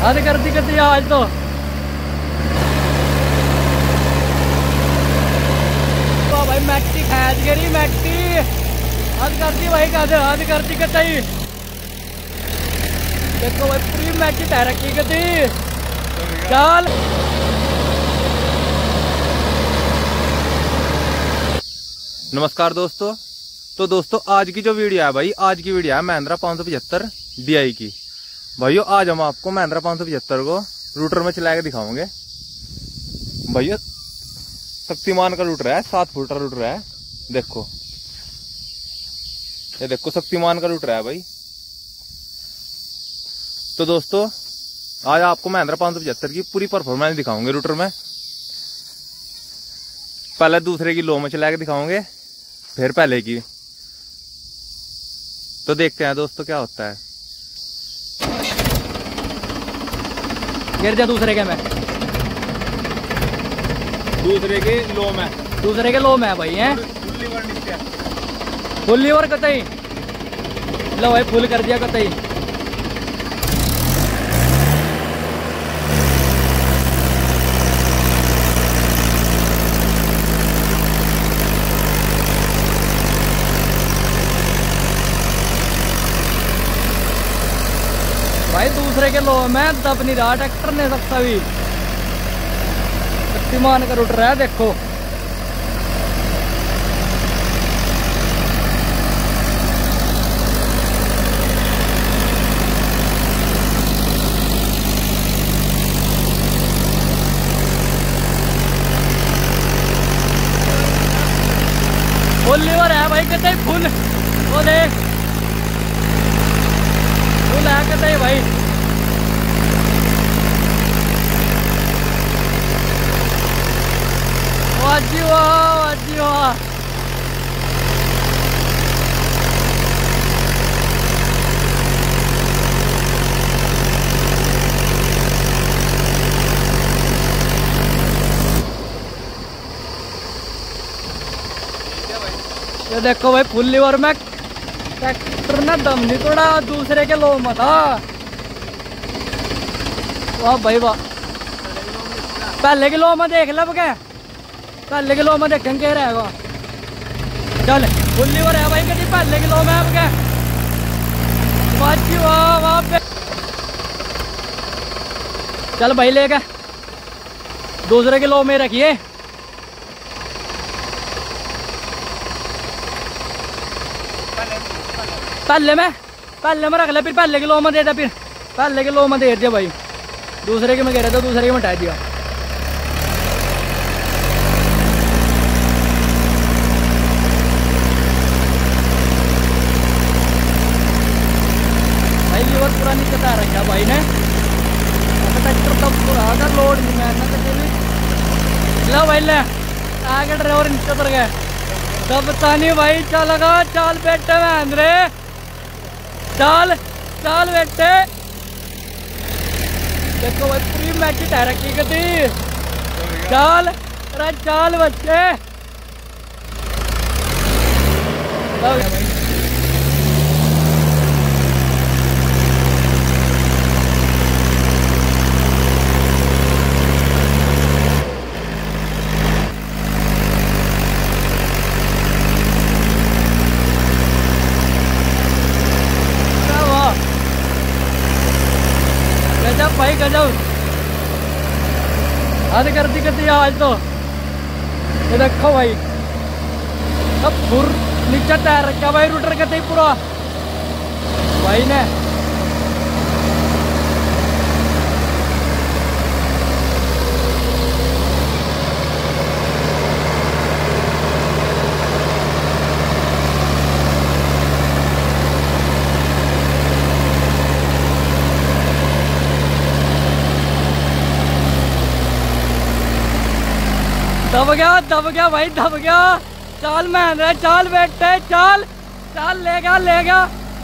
हद कर दी कहती आज तो भाई मैटी खैच गई मैटी हद करती भाई हद करती कहती देखो भाई पूरी मैटी तय रखी कहती चल। नमस्कार दोस्तों। तो दोस्तों आज की जो वीडियो है भाई, आज की वीडियो है महिंद्रा 575 DI की। भाइयों आज हम आपको महिंद्रा 575 को रूटर में चला के दिखाओगे। भैया शक्तिमान का रूटर है, 7 फुट का रूटर है। देखो ये देखो शक्तिमान का रूटर है भाई। तो दोस्तों आज आपको महिंद्रा 575 की पूरी परफॉर्मेंस दिखाओगे रूटर में। पहले दूसरे की लो में चला के दिखाओगे, फिर पहले की। तो देखते हैं दोस्तों क्या होता है। गिर जा दूसरे के में, दूसरे के लो में, दूसरे के लो में भाई है फुल लीवर कतई लो भाई, फुल कर दिया कतई। भाई दूसरे के लो में दब नहीं रहा ट्रैक्टर ने सकता भी। शक्तिमान का रूटर है देखो। फुल लीवर है भाई कहते फुल, वो देख फुल है कहते भाई। वाजी वाह वाजी वाह। ये देखो भाई फुल लीवर में ट्रैक्टर ने दम नहीं तोड़ा, दूसरे के लो में था। वाह भाई वाह। पहले के लो में देख लब क्या, पहले किलो में देखें क्या रहेगा। चल फुल लीवर है भाई कभी पहले किलो में अब क्या वाह वाह पे। चल भाई लेके दूसरे किलो में रखिए। पहले में रख ले, फिर पहले किलो में दे दे, फिर पहले किलो में दे दे भाई। दूसरे के में कह रहे थे, दूसरे के में हटा दिया। पूरा नहीं चता रखा भाई ने ट्रैक्टर तब पूरा था, लोड नहीं मैं लो भाई ले आगे ड्राइवर नीचे उतर गए तब तानी भाई। चलेगा चाल बेटे महेंद्रे, चाल चाल बेटे। देखो भाई पूरी मैची तय रखी गई। चाल अरे चाल बच्चे। गजब भाई गजब, हद कर दी कहती आज तो। ये देखो भाई अब फुर नीचे टायर रखा भाई रूटर कहते पूरा भाई ने। दब गया भाई दब गया। चाल महेंद्र चाल बेटे चाल चाल लेगा लेगा।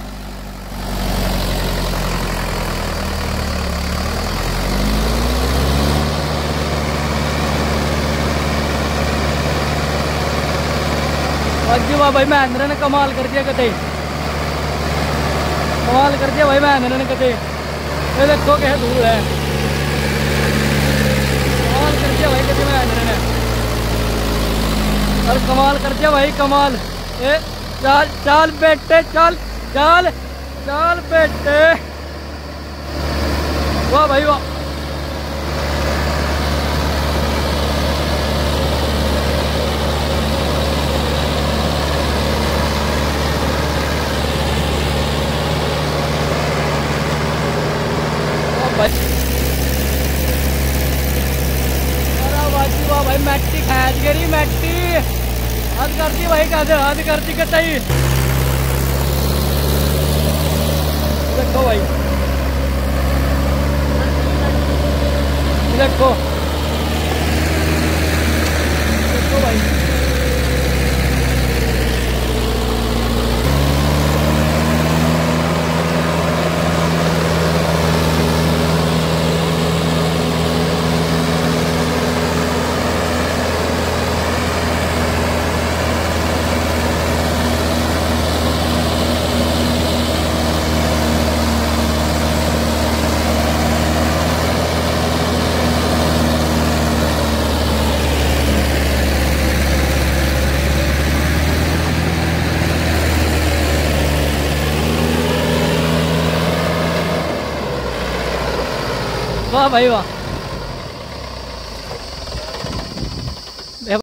अजी वाह भाई महेंद्र ने कमाल कर दिया कते, कमाल कर दिया भाई महेंद्र ने कते। ये देखो क्या धूल है, कमाल कर दिया भाई कभी महेंद्र ने, और कमाल कर दिया भाई कमाल। ए चल चल बेटे चल चल चल बेटे, वाह भाई वाह। वाह भाई मैटी खैच गई, मैटी हद कर दी भाई, कहते हद कर दी कतई। देखो भाई देखो देखो भाई, वाह भाई वाह।